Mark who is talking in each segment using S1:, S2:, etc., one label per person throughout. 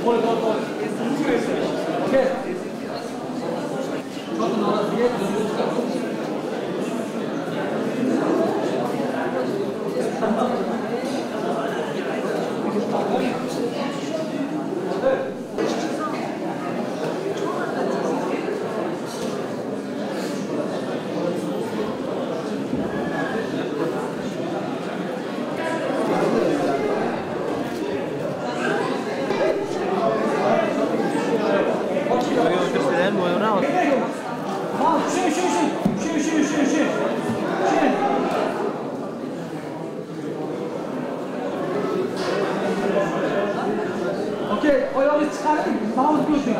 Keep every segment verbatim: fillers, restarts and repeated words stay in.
S1: Okey, ayağını çıkartın, mouse götürün.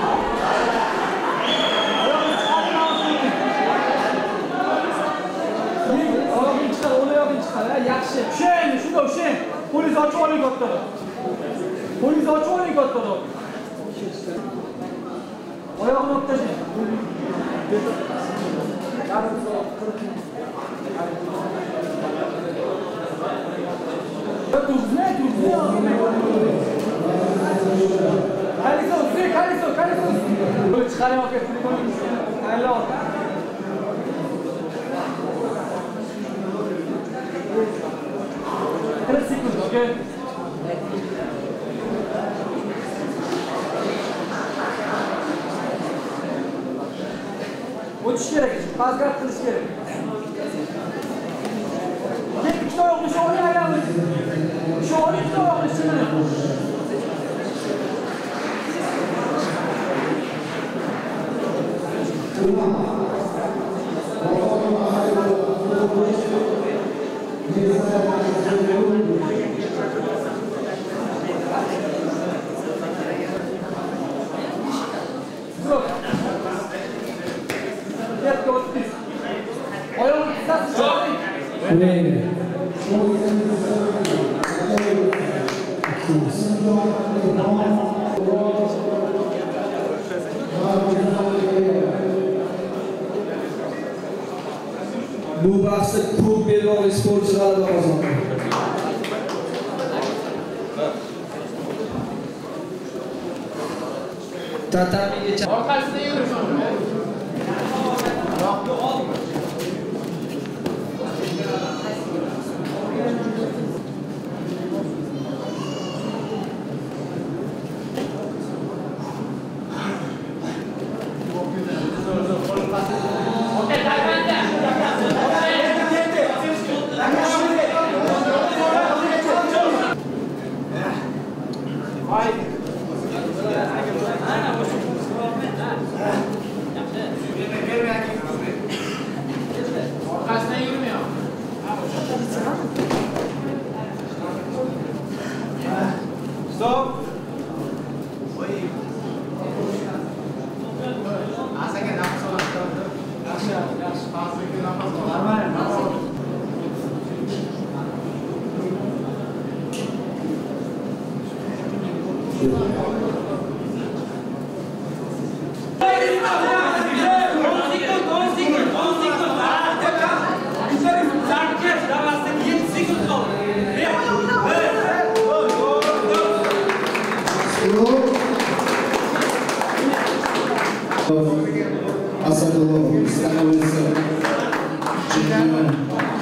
S1: Ayağını çıkartın, mouse götürün. Ayağını çıkar, onu ayağını çıkar, ya, yaxshi. Şen, şurada, şen. Polis açı olayı kattadı. Polis açı olayı kattadı. Ayağını öptecek. Düzle, düzle. Kaliso, düzle, kaliso, kaliso. Böyle çıkarayım okey. Hayırlı olsun. kırk sekund, okey. Uçuş gerek, bazılar kılıç gerek. Tek iki ayaklı şu oraya ayağını. Şu oraya iki ayaklı şimdi. Get go this. Ayağını kısas çağırın.
S2: Evet. Bu bahsda ko'p belbog'li sportchi g'alaba qozondi. Tatamiga
S3: orqasida yurish. Orqasidan yurmuyor.
S1: Stop.
S3: Asaga nafas oladi. Yaxshi, yaxshi. Hozirgi nafas oladi.
S2: Асадуллов, становится чемпионом.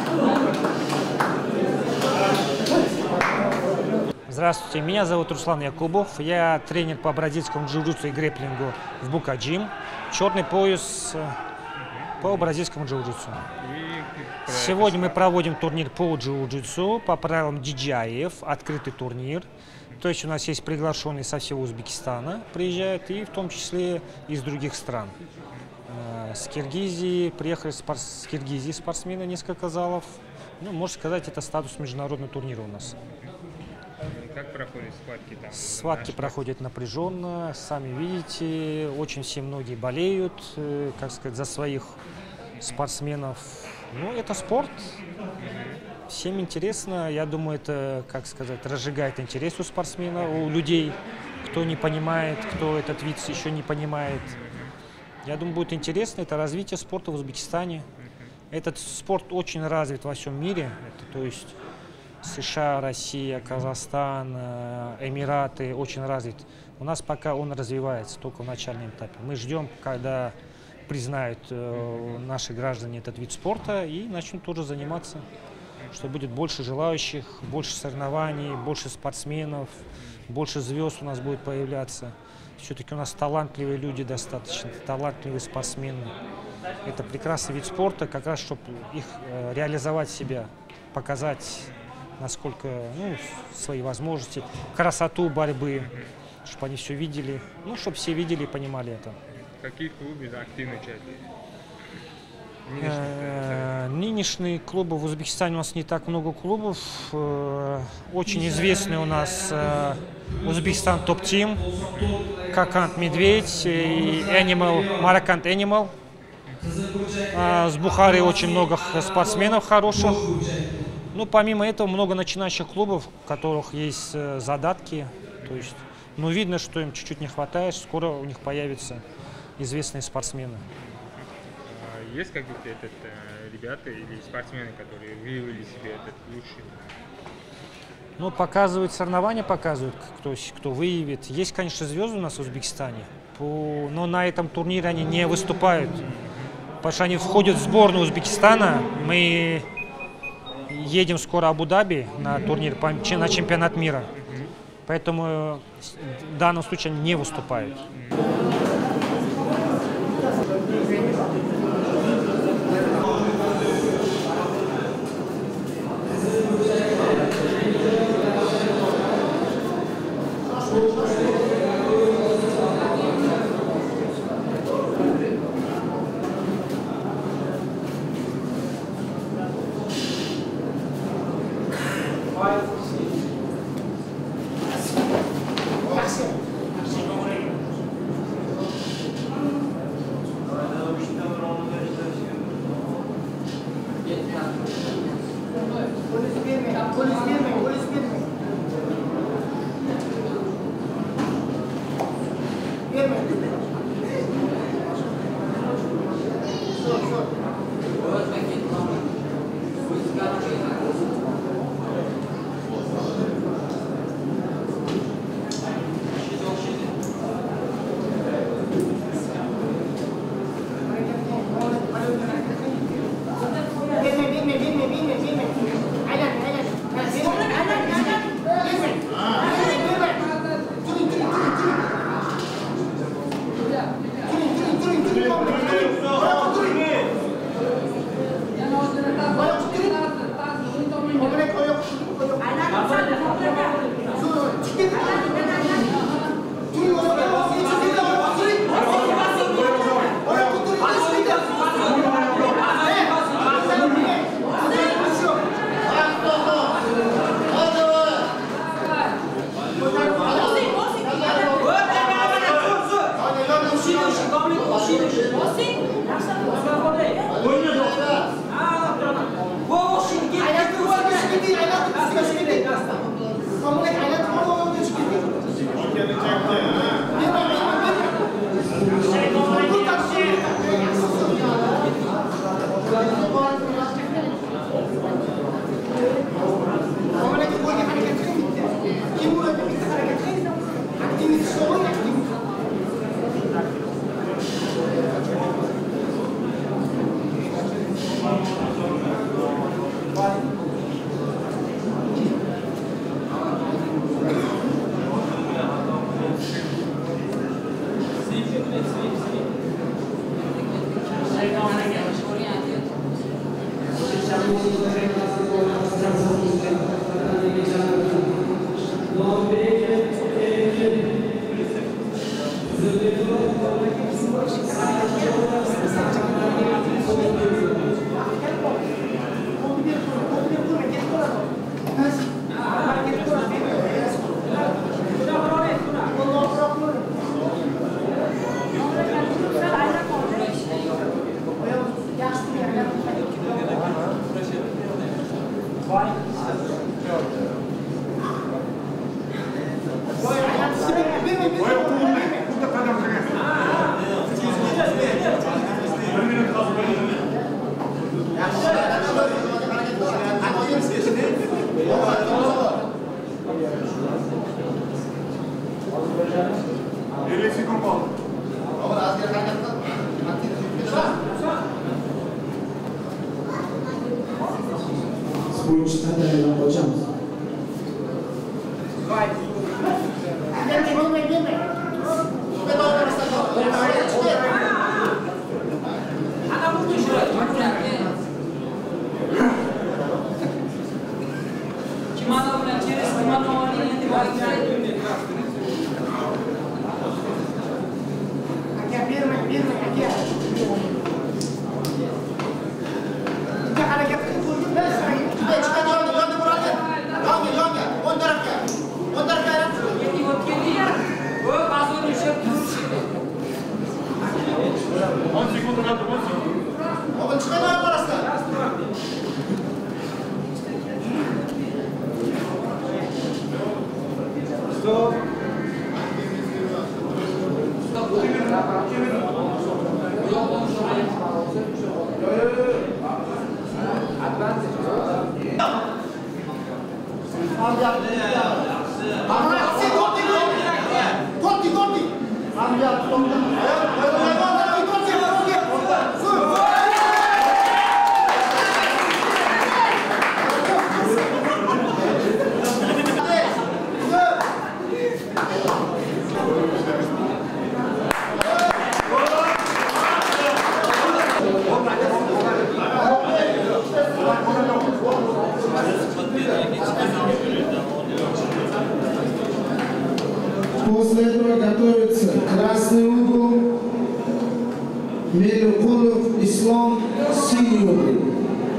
S4: Здравствуйте, меня зовут Руслан Якубов, я тренер по бразильскому джиу-джитсу и грэпплингу в Бука-Джим, черный пояс по бразильскому джиу-джитсу. Сегодня мы проводим турнир по джиу-джитсу по правилам ди джей ай эф, открытый турнир. То есть у нас есть приглашенные со всего Узбекистана, приезжают, и в том числе из других стран. С Киргизии приехали спорс... с Киргизии спортсмены, несколько залов. Ну, можно сказать, это статус международного турнира у нас.
S5: Как проходят схватки там?
S4: Схватки проходят напряженно, сами видите, очень все многие болеют, как сказать, за своих спортсменов. Ну, это спорт, всем интересно, я думаю, это, как сказать, разжигает интерес у спортсмена, у людей, кто не понимает, кто этот вид еще не понимает. Я думаю, будет интересно, это развитие спорта в Узбекистане. Этот спорт очень развит во всем мире, это, то есть США, Россия, Казахстан, Эмираты очень развит. У нас пока он развивается, только в начальном этапе. Мы ждем, когда признают наши граждане этот вид спорта и начнут тоже заниматься, что будет больше желающих, больше соревнований, больше спортсменов, больше звезд у нас будет появляться. Все-таки у нас талантливые люди достаточно, талантливые спортсмены. Это прекрасный вид спорта, как раз, чтобы их э, реализовать себя, показать, насколько, ну, свои возможности, красоту борьбы, чтобы они все видели, ну, чтобы все видели и понимали это.
S5: Какие клубы активно участвуют?
S4: Э, Нынешние клубы в Узбекистане, у нас не так много клубов. Э, Очень известный у нас э, Узбекистан топ-тим, Какант Медведь и Animal, Маракант Animal. Э, С Бухары очень много спортсменов хороших. Ну, помимо этого, много начинающих клубов, у которых есть э, задатки. То есть, ну, видно, что им чуть-чуть не хватает, скоро у них появятся известные спортсмены.
S5: Есть какие-то этот, э, ребята или спортсмены, которые выявили себе этот лучший?
S4: Ну, показывают соревнования, показывают, кто, кто выявит. Есть, конечно, звезды у нас в Узбекистане, по, но на этом турнире они не выступают, потому что они входят в сборную Узбекистана. Мы едем скоро в Абу-Даби на турнир, на чемпионат мира, поэтому в данном случае они не выступают.
S3: Wow.
S2: Sportchi qataridan qochamiz. После этого готовится красный угол, Мелюкулов, Ислам, синий угол.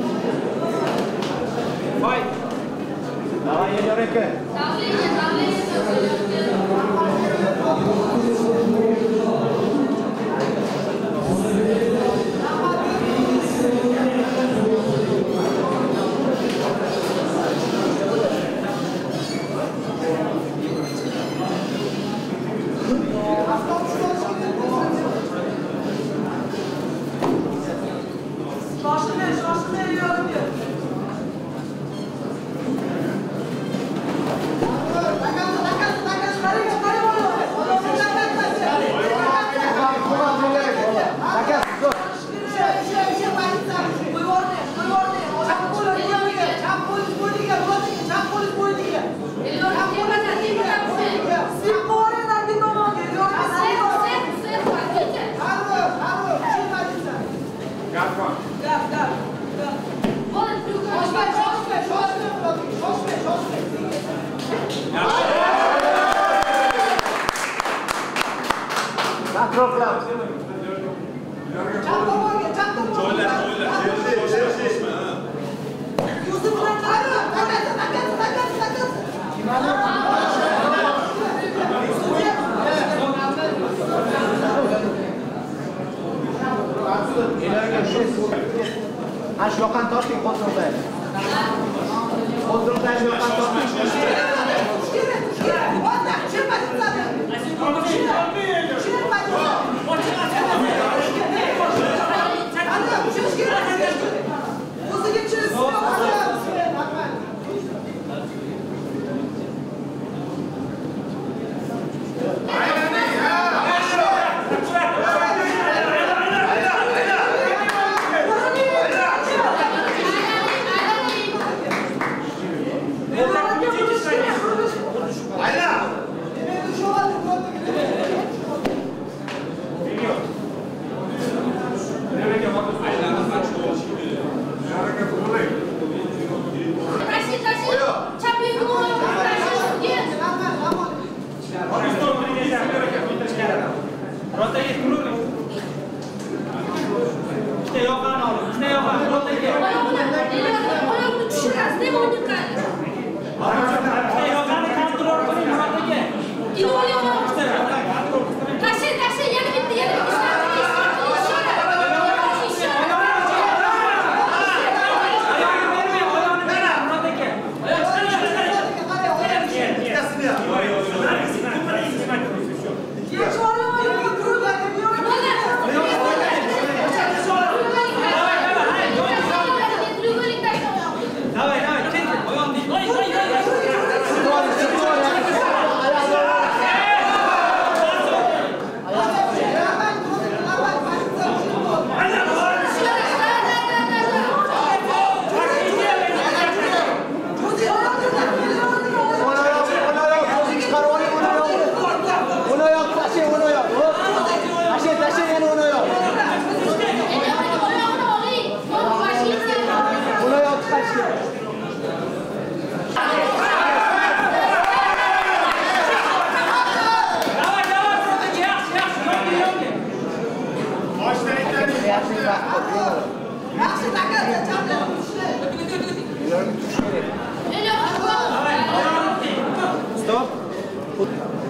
S3: Давай, я река. Acho que eu canto aqui contra o velho. Contra o velho, eu canto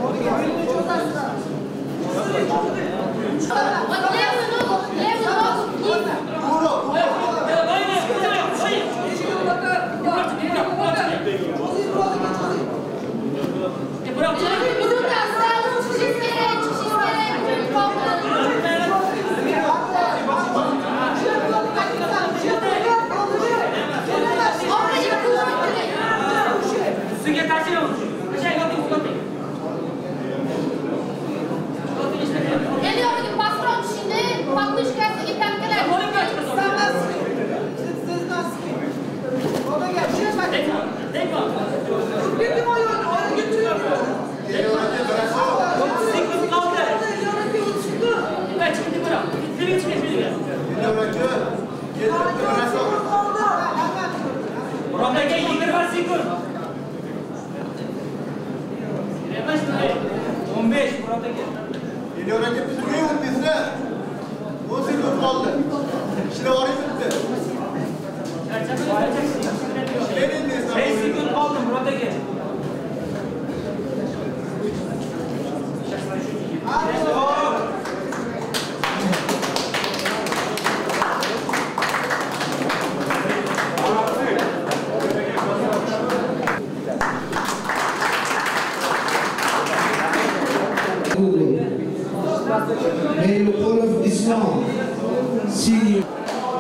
S2: May the Lord of Islam see you.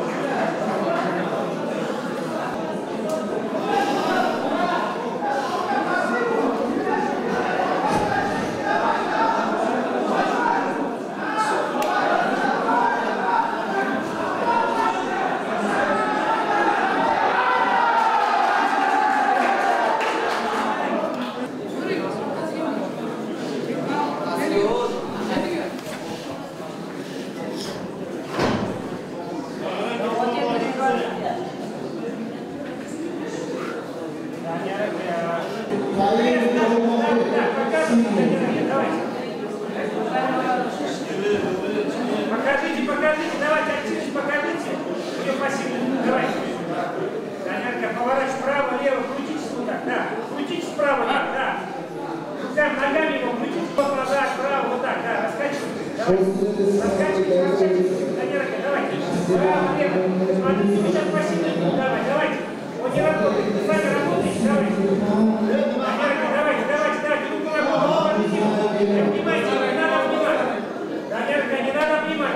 S6: Покажите, покажите, давайте, активность покажите. У нее пассивно, давайте. Данярка, поворачивай вправо, лево, крутитесь вот так, да. Крутитесь вправо, да, да. Там ногами его крутите, вот назад, вправо, вот так, да, раскачивайтесь. Давайте. Раскачивайтесь, раскачивайтесь. Данярка, давайте. Вправо, лево. Смотрите, вы сейчас пассивно, давай, давайте. Он не работает, вы сами работаете, давайте. Данярка, давайте, давайте, давайте, руку работаете. Не обнимайте, не надо обнимать. Данярка, не надо обнимать.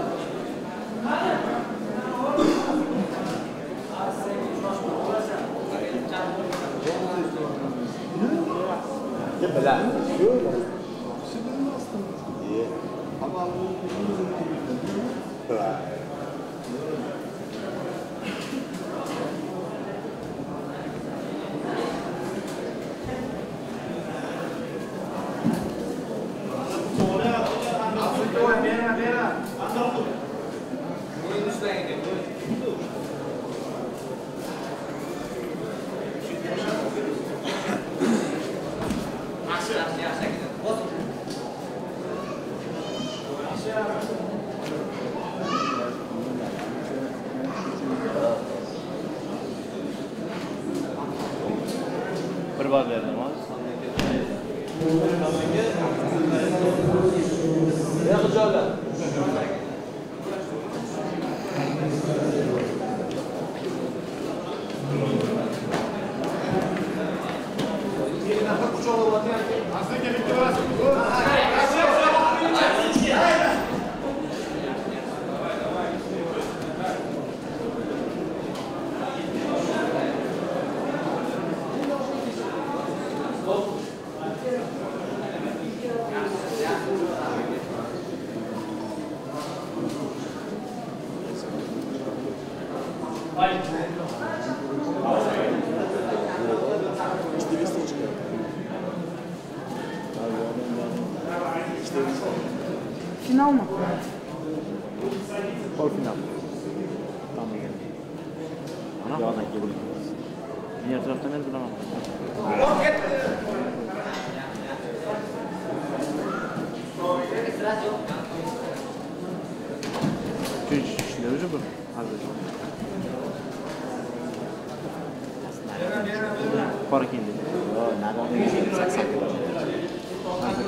S7: Berbagai verdim az. Ya kıcağlar.
S8: Final mı?
S7: Polfinal. Tamam yani. Ana? Yağdan geliyor. Diğer taraftan el bulamam. Üç işleri bu. Hazır. Fark indi. Nada.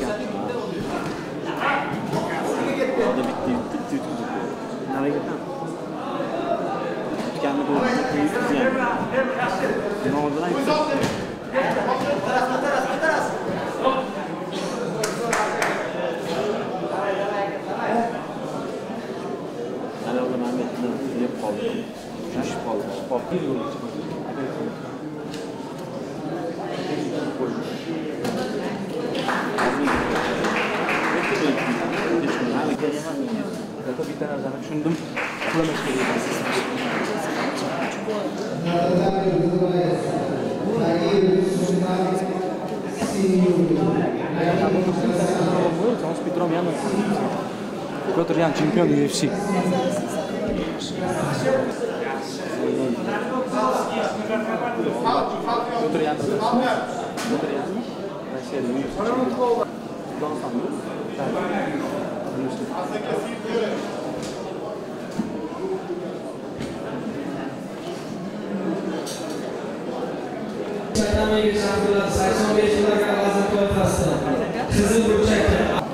S3: bitta narsani tushundim. Uxlamash kerak. Петром Яновым. Петр Ян, чемпион ю эф си. Петр Ян. Петр Ян. Россия ю эф си.
S2: Dynamic şarkılar, sakson beş yıllarga g'azab toifasi. Qizil burchakda.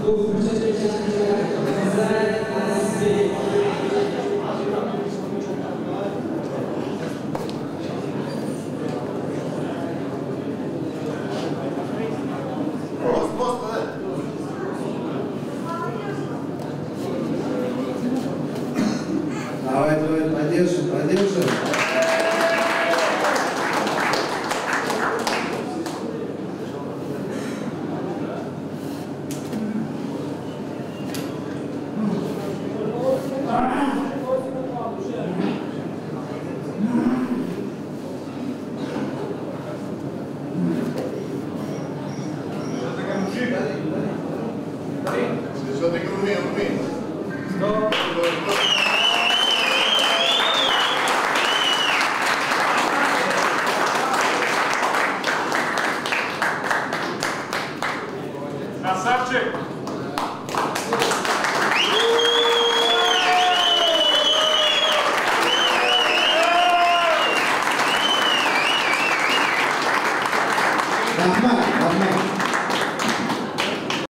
S2: Давай, давай, поддержим, поддержим.
S6: Красавчик!
S2: Рахмат, рахмат.